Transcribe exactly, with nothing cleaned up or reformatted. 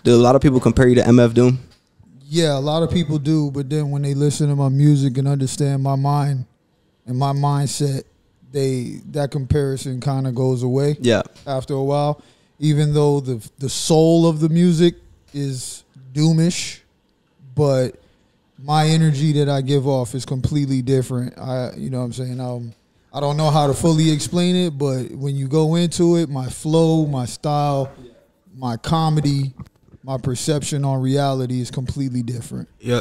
Do a lot of people compare you to M F Doom? Yeah, a lot of people do, but then when they listen to my music and understand my mind and my mindset, they that comparison kind of goes away. Yeah. After a while, even though the the soul of the music is doomish, but my energy that I give off is completely different. I, you know what I'm saying? Um, I don't know how to fully explain it, but when you go into it, my flow, my style, my comedy, my perception on reality is completely different. Yeah,